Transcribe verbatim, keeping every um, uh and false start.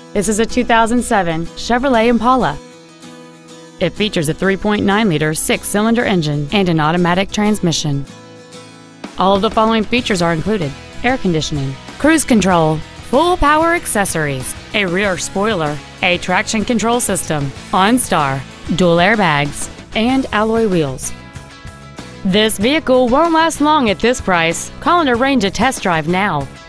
This is a two thousand seven Chevrolet Impala. It features a three point nine liter six-cylinder engine and an automatic transmission. All of the following features are included: air conditioning, cruise control, full power accessories, a rear spoiler, a traction control system, OnStar, dual airbags, and alloy wheels. This vehicle won't last long at this price. Call and arrange a test drive now.